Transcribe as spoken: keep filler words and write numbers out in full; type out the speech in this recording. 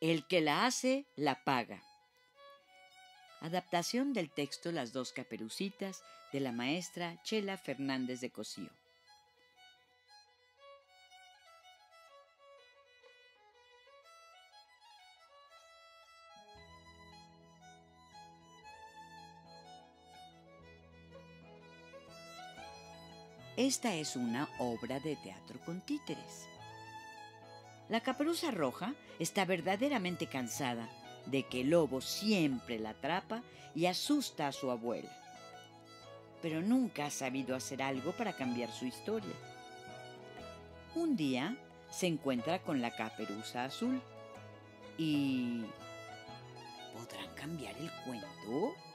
El que la hace, la paga. Adaptación del texto Las dos caperucitas de la maestra Chela Fernández de Cosío. Esta es una obra de teatro con títeres. La Caperuza Roja está verdaderamente cansada de que el lobo siempre la atrapa y asusta a su abuela, pero nunca ha sabido hacer algo para cambiar su historia. Un día se encuentra con la Caperuza Azul y... ¿podrán cambiar el cuento?